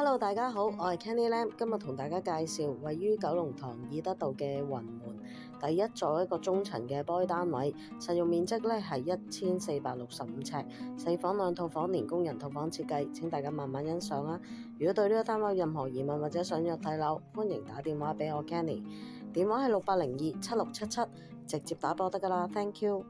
Hello，大家好，我係 Kenny Lam，今日同大家介紹位於九龍塘義德道嘅雲門第一座一個中層嘅玻璃單位，實用面積咧係1465尺，4房2套房，連工人套房設計，請大家慢慢欣賞啊！如果對呢個單位有任何疑問或者想約睇樓，歡迎打電話俾我 Kenny， 電話係68027677，直接打波得㗎啦 ，Thank you。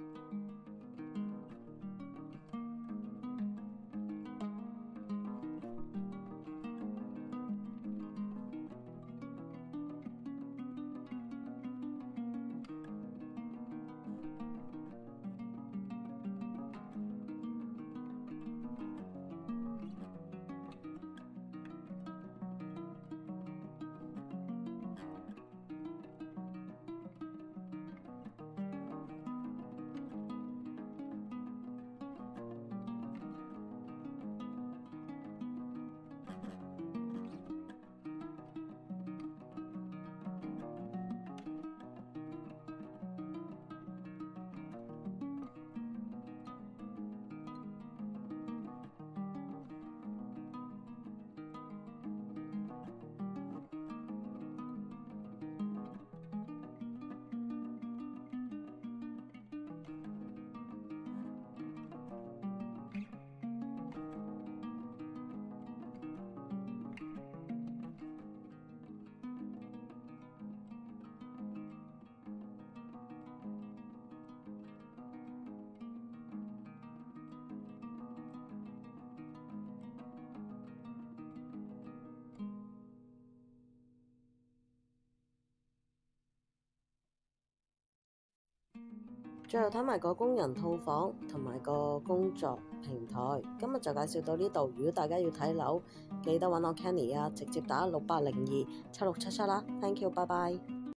最後睇埋個工人套房同埋個工作平台，今日就介紹到呢度。如果大家要睇樓，記得揾我 Kenny 啊，直接打68027677啦。Thank you，拜拜。